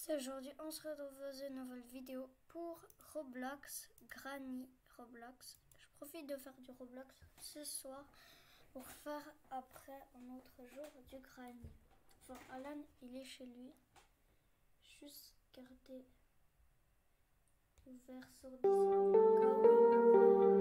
C'est aujourd'hui, on se retrouve dans une nouvelle vidéo pour Roblox, Granny Roblox. Je profite de faire du Roblox ce soir pour faire après un autre jour du Granny. Enfin, Alan, il est chez lui. Juste garder ouvert sur Discord.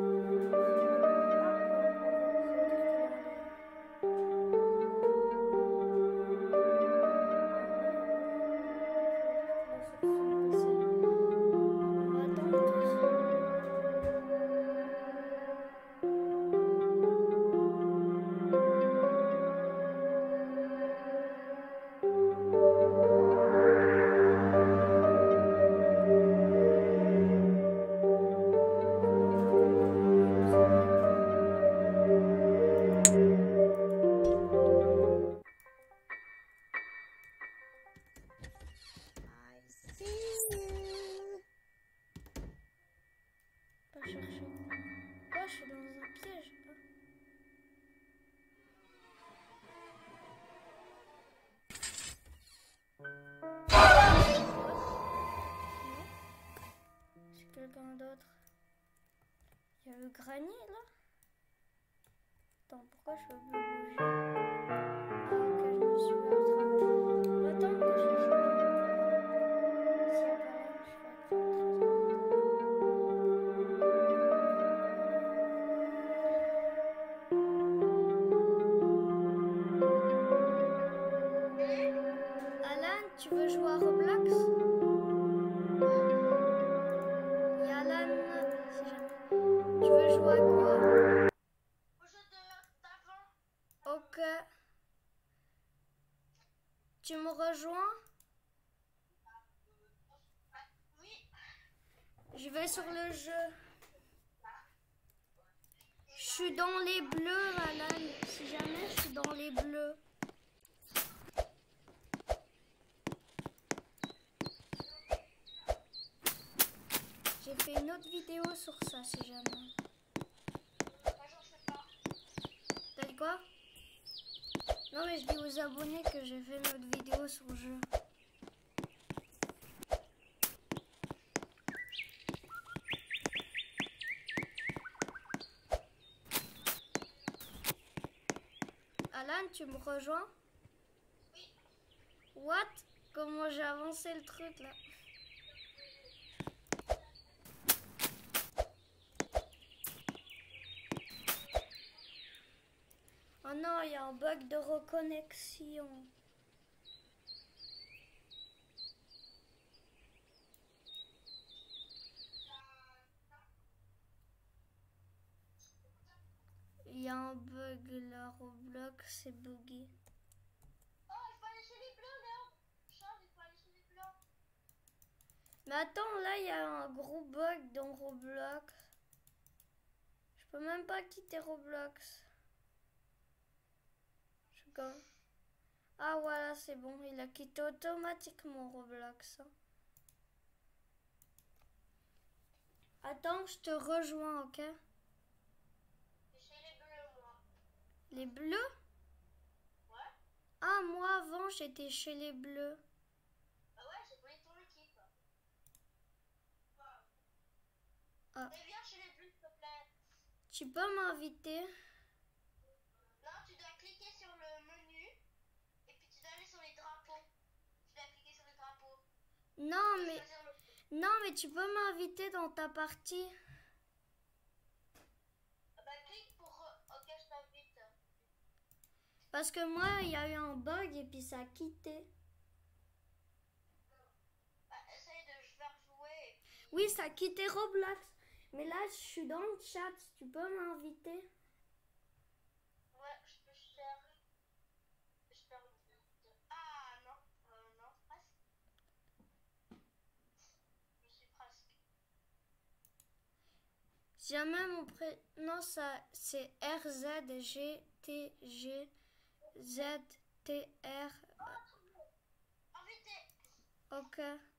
Pas chercher. Quoi, je suis dans un piège. C'est quelqu'un d'autre. Il y a le granier là. Attends, pourquoi je peux plus bouger? Ah ok, je me suis mis à travers. Attends que je joue. S'il n'y a pas là, je vais prendre 30 secondes. Alan, tu veux jouer à Roblox? Il y a Alan, si jamais. Tu veux jouer à quoi? Au jeu d'avant. Ok. Tu me rejoins? Oui. Je vais sur le jeu. Je suis dans les bleus, Alan. Si jamais je suis dans les bleus. J'ai fait une autre vidéo sur ça, si jamais. Moi, j'en sais pas. T'as dit quoi? Non, mais je dis aux abonnés que j'ai fait une autre vidéo sur le jeu. Alan, tu me rejoins? Oui. What? Comment j'ai avancé le truc là? Oh non, il y a un bug de reconnexion. Il y a un bug là, Roblox, c'est buggy. Oh, il faut aller chez les bleus, là. Charles, il faut aller chez les bleus. Mais attends, là, il y a un gros bug dans Roblox. Je peux même pas quitter Roblox. Ah voilà, c'est bon, il a quitté automatiquement Roblox. Attends, je te rejoins, ok? Chez les bleus, moi. Les bleus? Ouais. Ah, moi avant, j'étais chez les bleus. Bah ouais, j'ai pris ton équipe. Ah. Et viens chez les bleus, s'il te plaît. Tu peux m'inviter? Non, tu dois cliquer sur le menu. Et puis tu dois aller sur les drapeaux. Tu dois cliquer sur les drapeaux. Non, mais tu peux m'inviter dans ta partie. Bah clique pour... Ok, je t'invite. Parce que moi, il y a eu un bug et puis ça a quitté. Bah essaye de faire jouer. Puis... Oui, ça a quitté Roblox. Mais là, je suis dans le chat. Tu peux m'inviter? Ouais, je peux faire... Ah non, non, presque. Je suis presque. Si jamais mon prénom, ça c'est RZGTGZTR. Invité. Ok.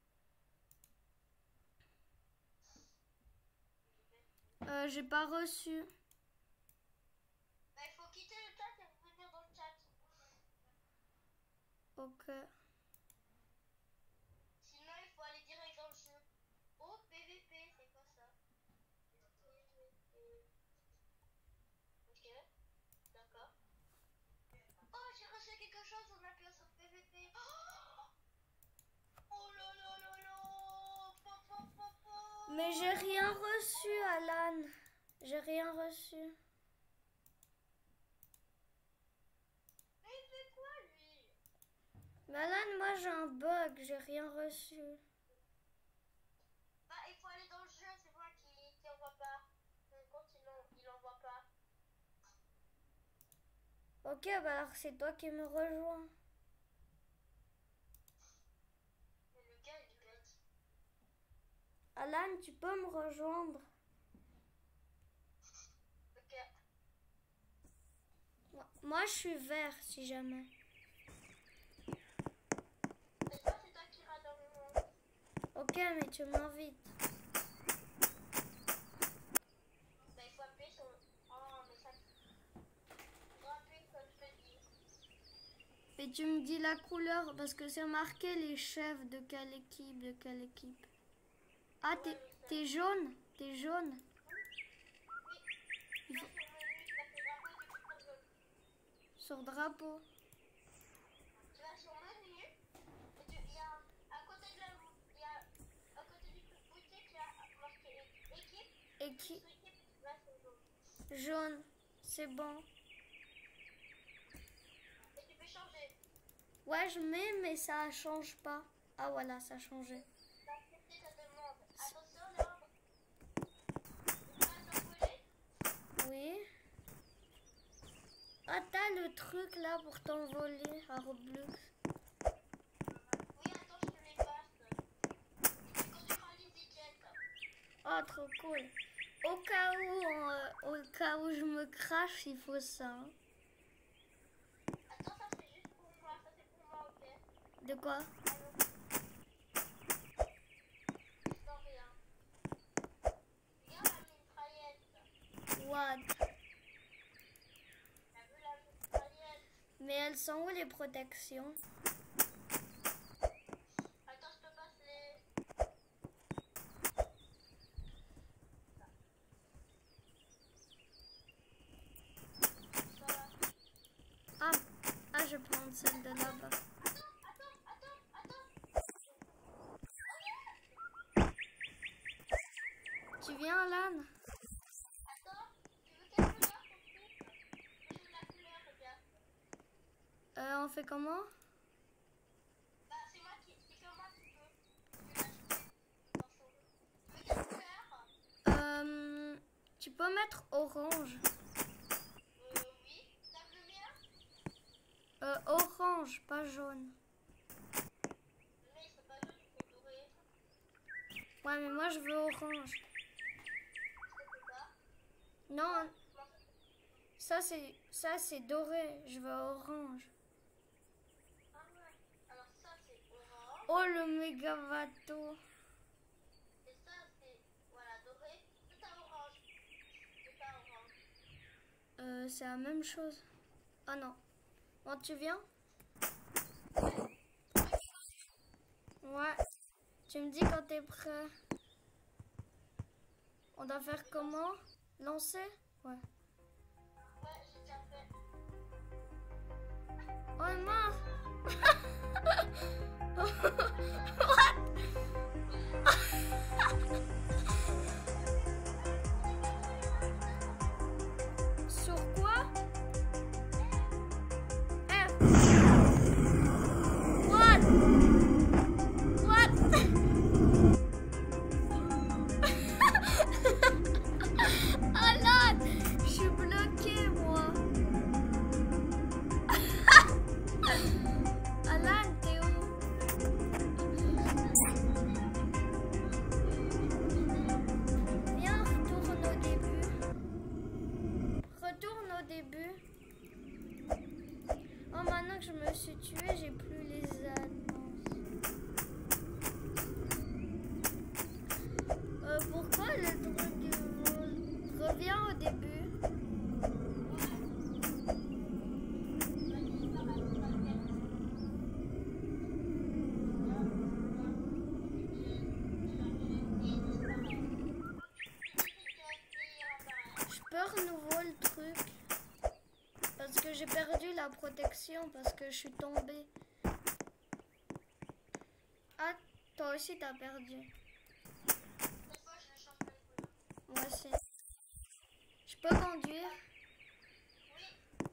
J'ai pas reçu. Bah, il faut quitter le chat et revenir dans le chat. Ok. Mais j'ai rien reçu, Alan. J'ai rien reçu. Mais il fait quoi, lui? Mais Alan, moi j'ai un bug, j'ai rien reçu. Bah, il faut aller dans le jeu, c'est moi qui envoie pas. Mon compte, il envoie pas. Ok, bah alors c'est toi qui me rejoins. Mais le gars, il est bête. Alan, tu peux me rejoindre? Ok. Moi je suis vert si jamais. Et ça, c'est toi qui iras dans le monde. Ok, mais tu m'invites. Bah, il faut appuyer sur... Oh, mais ça... Il faut appuyer comme je te dis. Et tu me dis la couleur parce que c'est marqué les chefs de quelle équipe. Ah, t'es jaune? T'es jaune? Oui. Là, sur le menu, tu vas sur drapeau et tu cliques sur jaune. Sur drapeau. Tu vas sur menu et il y a à côté de la... Il y a à côté du truc boutique, il y a marqué équipe. Et qui? Sur équipe, tu vas sur jaune. Jaune. C'est bon. Et tu peux changer. Ouais, je mets, mais ça change pas. Ah voilà, ça a changé. T'as accepté ta demande. Attention, l'ordre. Tu vas t'envoler. Oui. Ah, t'as le truc là pour t'envoler à Roblox. Oui, attends, je te les passe. C'est quand tu feras l'EasyJet. Oh, trop cool. Au cas où je me crache, il faut ça. Hein. Attends, ça c'est juste pour moi. Ça c'est pour moi, ok? De quoi? Non, rien. Regarde la mitraillette. What? T'as vu la mitraillette? Mais elles sont où les protections? Attends, je te passe les... Ça va. Ah, je vais prendre celle de là-bas. Tu viens, Alan? Attends, tu veux quelle couleur ton truc? Je veux la couleur, regarde. On fait comment? Bah, c'est moi qui... C'est que moi qui peux. Je vais l'acheter. Attention. Tu veux quelle couleur? Tu peux mettre orange. Oui. T'as le mien? Orange, pas jaune. Mais c'est pas jaune, il faut doré. Ouais, mais moi je veux orange. Je sais pas. Non, ça c'est doré. Je veux orange. Ah ouais. Alors ça c'est orange. Oh, le méga bateau. Et ça c'est... Voilà, doré. C'est un orange. C'est pas orange. C'est la même chose. Ah non. Bon, tu viens? Ouais. Tu me dis quand t'es prêt. On doit faire comment? Lancer? Ouais. Ouais, j'ai déjà fait. Oh mince! Sur quoi? F. What? What? Alan, je suis bloquée moi. Alan, t'es où? Viens, retourne au début. Retourne au début. Oh, maintenant que je me suis tuée, j'ai plus les annonces. Pourquoi le truc du vol? Reviens au début. Je peux renouveler le truc. Parce que j'ai perdu la protection parce que je suis tombée. Ah, toi aussi t'as perdu. Cette fois, je moi aussi. Je peux conduire? Oui.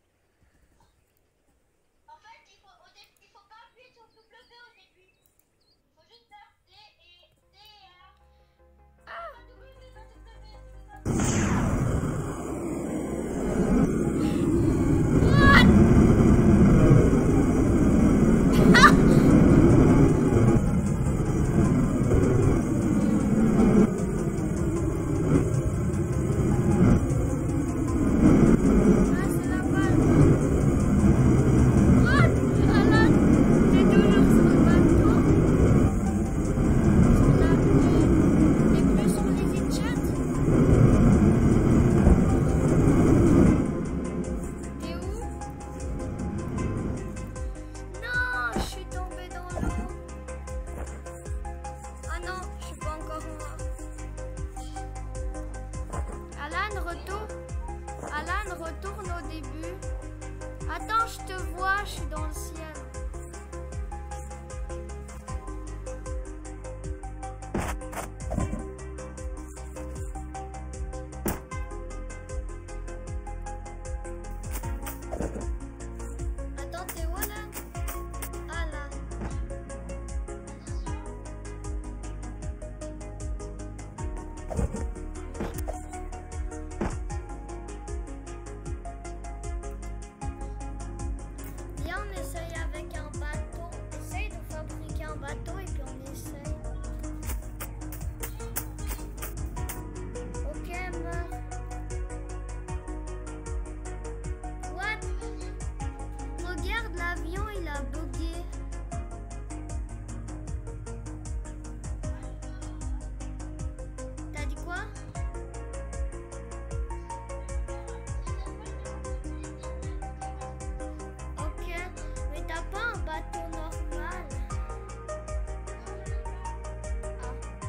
En fait, il faut pas appuyer sur W au début. Il faut juste faire D et A. Ah! Pas W, pas W. Ah, c'est la balle. What? Alan, t'es toujours sur le bateau? T'es plus sur les chats? T'es où? Non, je suis tombée dans l'eau. Ah non, je suis pas encore morte. Alan, retourne. Alan, retourne au début. Attends, je te vois, je suis dans le ciel. Attends, t'es où, Alan? Ah là. Viens, on essaye avec un bateau. Essaye de fabriquer un bateau et puis on essaye. Ok, meurs. What? Regarde, l'avion, il a bugué. T'as dit quoi? Ok, mais t'as pas un bateau normal. Ah.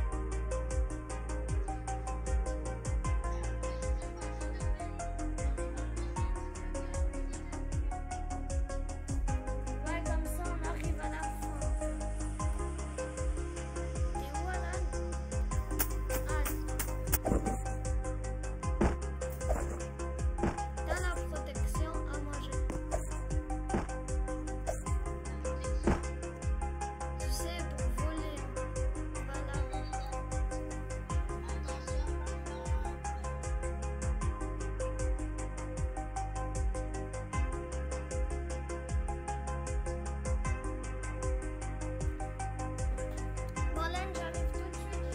Ouais, comme ça on arrive à la fin. T'es où, Alan? Ah. T'as la protection à manger. Tu sais, pour voler. Voilà. Bon, Alan, j'arrive tout de suite.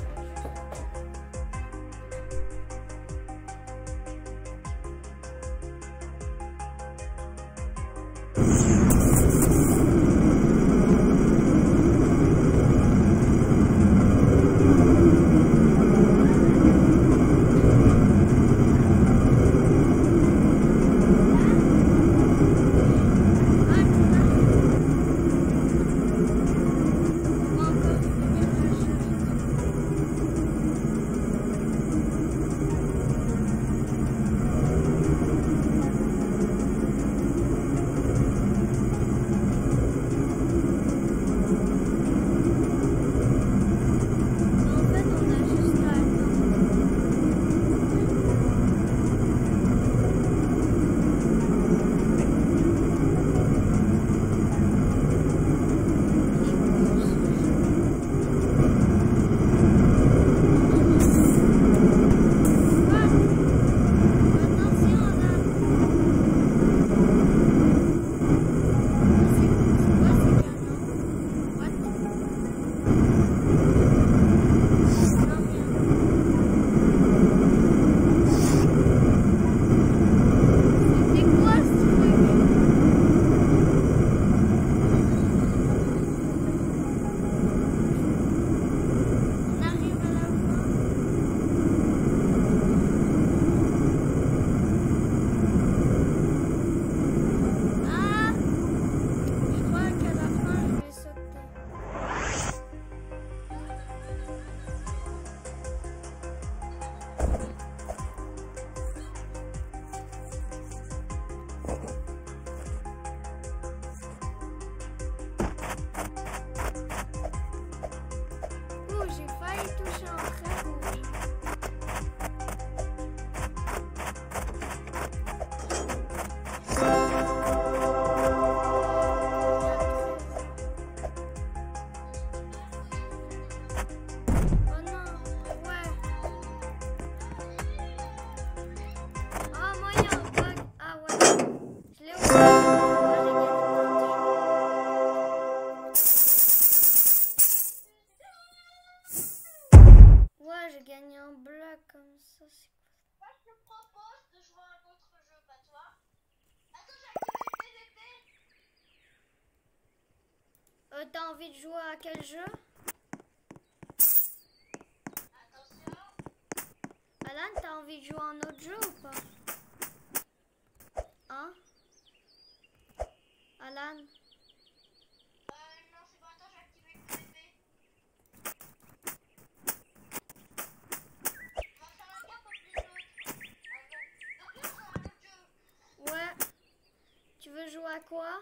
Ah, tu l'as? On va encore finir le jeu. En fait, on a juste à attendre. What? Attention, là. C'est quoi ces canons? What? Non, rien. C'était quoi ce truc? On arrive à la fin. Ah! Je crois qu'à la fin, je vais sauter. Ouh, j'ai failli toucher un trait rouge. vais gagner un bloc comme ça. C'est Moi, je te propose de jouer à un autre jeu, pas toi. Attends, j'ai activé le PVP. quoi? T'as envie de jouer à quel jeu? Attention. Alan, t'as envie de jouer à un autre jeu ou pas? Hein? Alan? Non, c'est bon, attends, j'ai activé le PVP. On va faire un gap contre les autres. Ah non. Donc là, on joue à un autre jeu. Ouais. Tu veux jouer à quoi?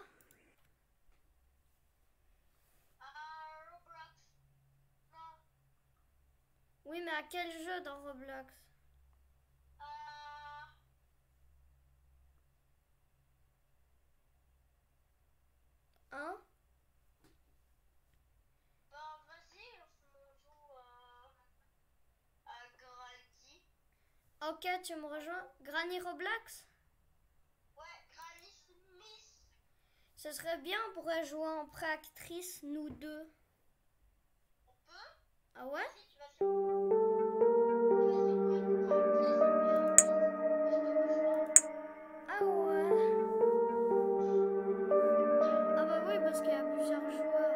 Roblox. Non. Oui, mais à quel jeu dans Roblox? Hein? Bah, vas-y, on joue à Granny. Ok, tu me rejoins? Granny Roblox? Ouais, Granny Smith. Ce serait bien, on pourrait jouer en pré-actrice, nous deux. On peut? Ah ouais? Vas-y, tu vas sur practice. Ah ouais. Ah bah oui, parce qu'il y a plusieurs joueurs.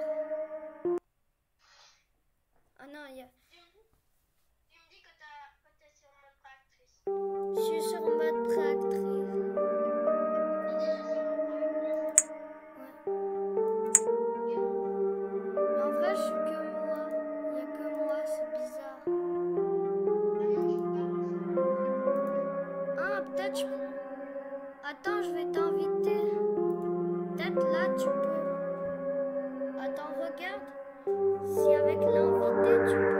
Ah non, il y a... Tu me dis que t'es sur mode practice. Je suis sur mode pré-actrice. T'es déjà sur mode practice? Ouais. Mais en vrai, je suis que moi. Il y a que moi, c'est bizarre. Ah, peut-être je... Attends, je vais t'inviter. Peut-être là, tu peux. Attends, regarde. Si avec l'invité, tu peux.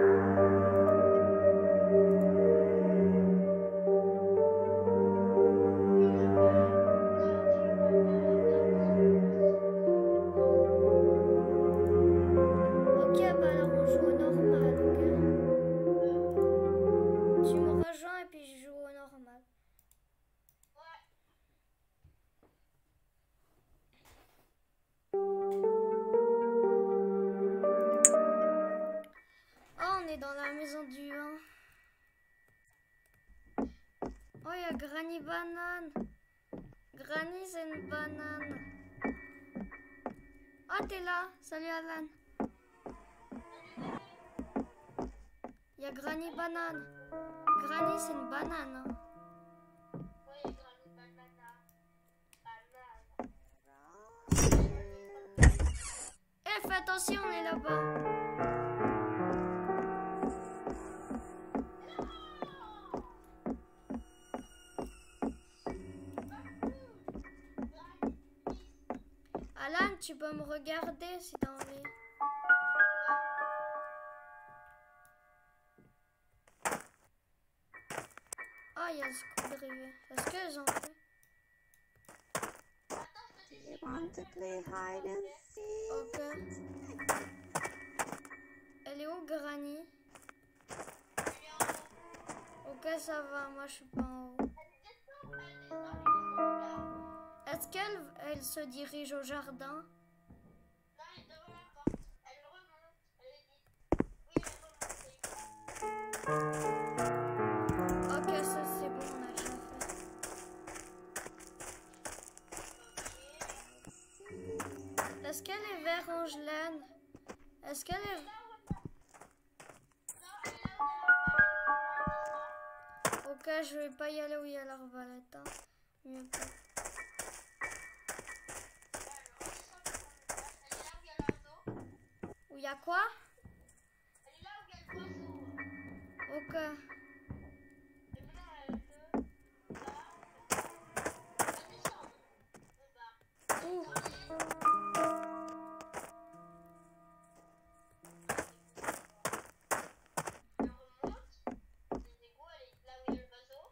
Ok, bah alors on joue au normal, ok? Tu me rejoins et puis je joue au normal. Ouais. Oh, on est dans la maison du 1. Oh, il y a Granny Banane. Granny, c'est une banane. Oh, t'es là. Salut, Alan. Il y a Granny Banane. Granny, c'est une banane. Hein. Ouais, Granny Banana. Eh, fais attention, on est là-bas. Alan, tu peux me regarder si t'as envie. Ah, il y a le screwdriver. Est-ce qu'elles ont fait? You want to play hide and seek? Ok. Elle est où, Granny? Ok, ça va. Moi, je suis pas en haut. Est-ce qu'elle se dirige au jardin? Non, elle est devant la porte. Elle remonte. Elle dit. Oui, elle remonte. Ok, ça c'est bon, on a déjà fait. Est-ce qu'elle est vers Angelaine? Est-ce qu'elle est... Ok, je vais pas y aller où il y a l'arbalète. Hein. Mieux pas. Où il y a quoi? Elle est là où il y a le oiseau. Ok. Et maintenant, elle peut descendre. Où? Elle remonte. Les égouts, elle est là où il y a le oiseau.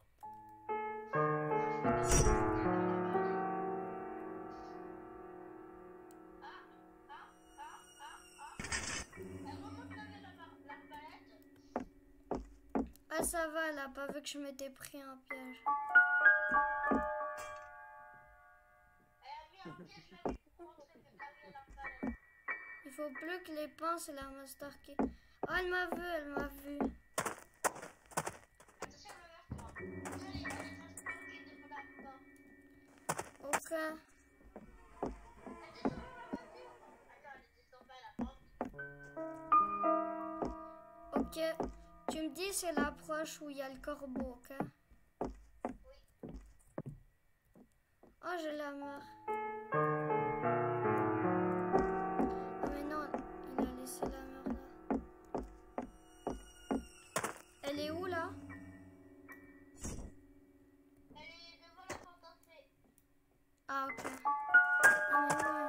Elle remonte là où il y a l'arbalète. Ah, ça va, elle a pas vu que je m'étais pris un piège. Elle a mis un piège là pour rentrer là où il y a l'arbalète. Il faut plus que les pinces et la master key. Oh, elle m'a vu, elle m'a vu. Allez, allez, reste bloqué devant la porte. Ok. Elle descend dans la voiture. Attends, elle descend pas la porte. Ok. Tu me dis c'est l'approche où il y a le corbeau, ok? Oui. Oh, j'ai la mère. Ah mais non, il a laissé la mère là. Elle est où là? Elle est devant la porte d'entrée. Ah ok. Ah mais ouais.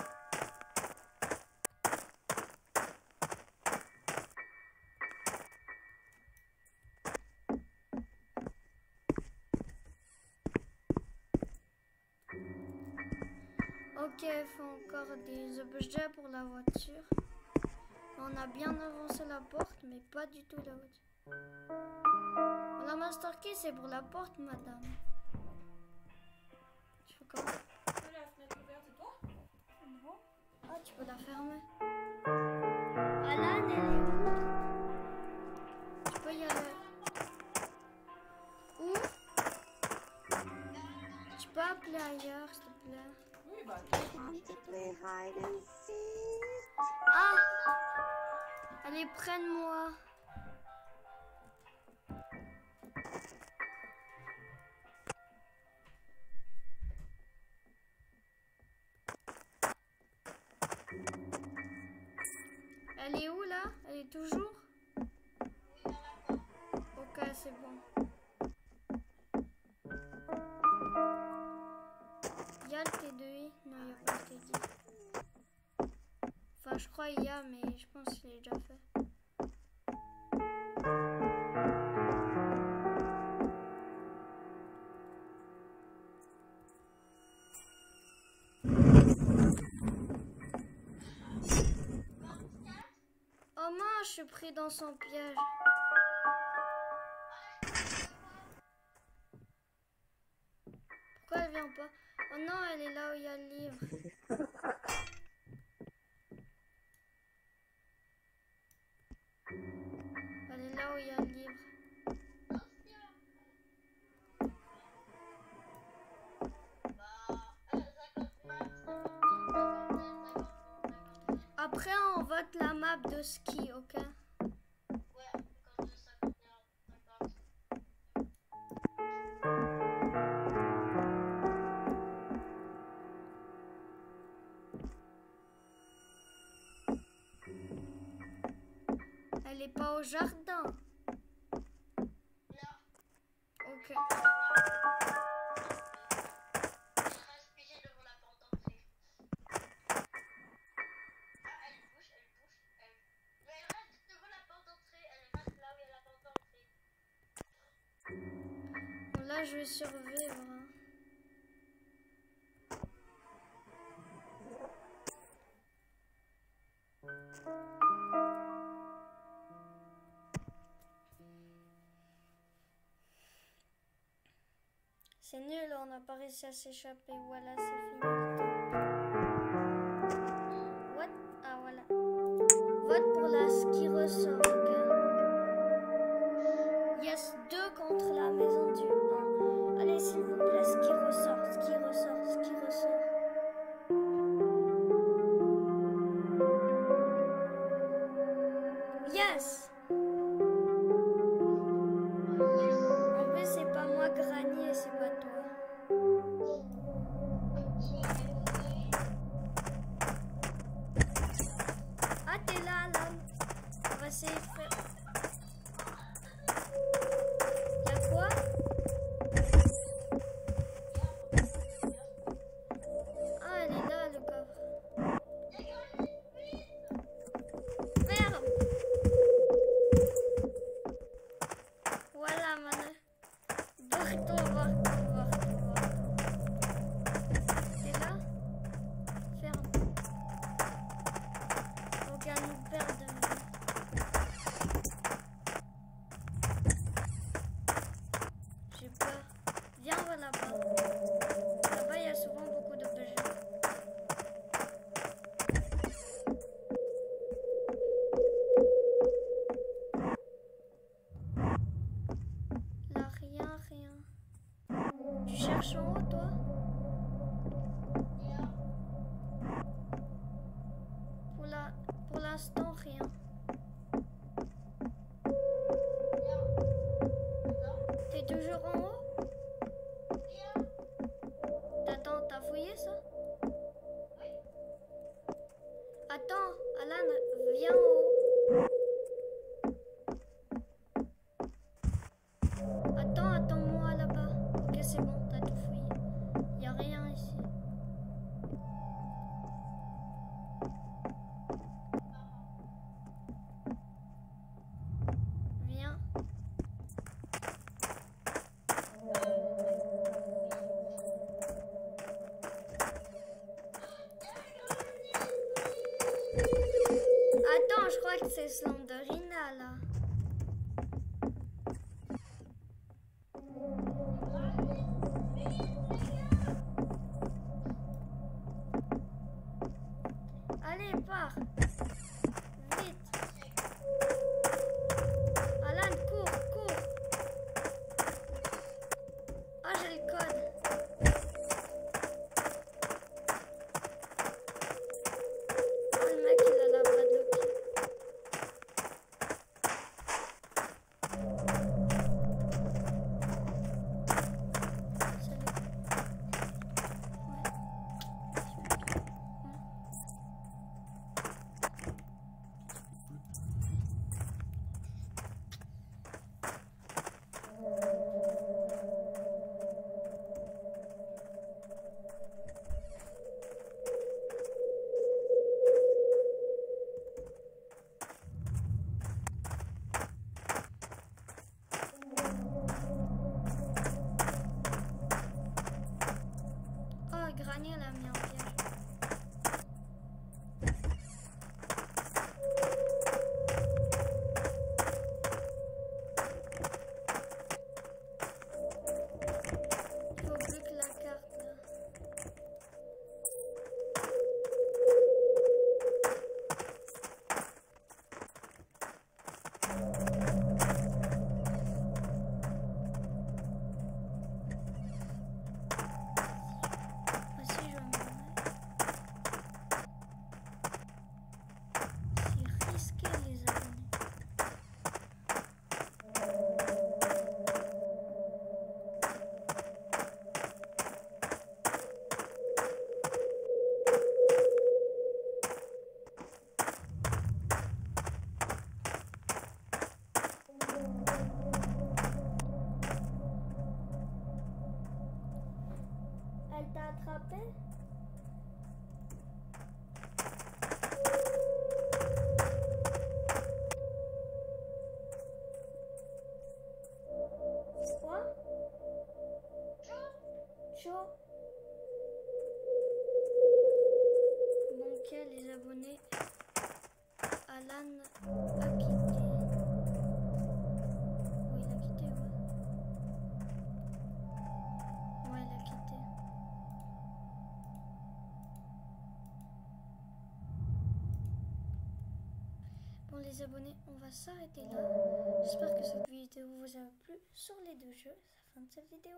Ok, il faut encore des objets pour la voiture. On a bien avancé la porte, mais pas du tout la voiture. La master key, c'est pour la porte, madame. Tu fais comment? La fenêtre ouverte, c'est toi? Non. Ah, tu peux la fermer. Alan, elle est où? Tu peux y aller. Où? Tu peux appeler ailleurs, s'il te plaît. Oui, bah. Want to play hide and seek? Ah! Elle est près de moi. Elle est où là? Elle est toujours? Ok, c'est bon. Il y a le T2I? Non, il n'y a pas le T2I. Enfin, je crois qu'il y a, mais je pense qu'il est déjà fait. Oh mince, je suis pris dans son piège. Pourquoi elle vient pas? Oh non, elle est là où il y a le livre. Elle est là où il y a le livre. Après, on vote la map de ski, ok? Ouais, quand 51, 50. Elle est pas au jardin. Là, Ok. elle reste pigée devant la porte d'entrée. Ah, elle bouge, elle bouge. Mais elle reste devant la porte d'entrée. Elle reste là où il y a la porte d'entrée. Bon, là, je vais survivre. Hein. C'est nul, on n'a pas réussi à s'échapper. Voilà, c'est fini. What? Ah, voilà. Vote pour la ski ressort, ok? Yes, 2 contre la maison du 1. Allez, s'il vous plaît, ski ressort, ski ressort, ski ressort. Yes! En plus, c'est pas moi, Granny, et c'est pas toi. Ah, t'es là, Alan. On va essayer de faire... Y'a quoi? Ah, elle est là, le coffre. Merde! Voilà, maintenant. Barre-toi, barre-toi, barre-toi. T'es là? Ferme. Donc, elle nous perd de vue. cherches en haut, toi? Yeah. Pour l'instant, rien. Yeah. Attends. T'es toujours en haut? Yeah. T'as fouillé ça? Oui. Attends, Alan, viens en haut. Attends-moi là-bas. Ok, c'est bon, t'as tout fouillé. Y a rien ici. Viens. Attends, je crois que c'est Slenderina là. Allez, pars. Vite. Alan, cours. Ah, j'ai le code. Oh, le mec, il a la balle de pied. Oh, Granny, elle a mis un piège. Il faut plus que la carte là. Voici, je vais me mettre. C'est risqué les abonnés. Elle t'a attrapé? Quoi? Chaud. Bon, ok, les abonnés. Alan a quitté. Oui, il a quitté, ouais. Ouais, il a quitté. Bon, les abonnés, on va s'arrêter là. J'espère que cette vidéo vous a plu sur les deux jeux. C'est la fin de cette vidéo.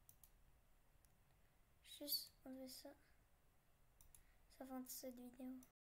Juste enlever ça. C'est la fin de cette vidéo.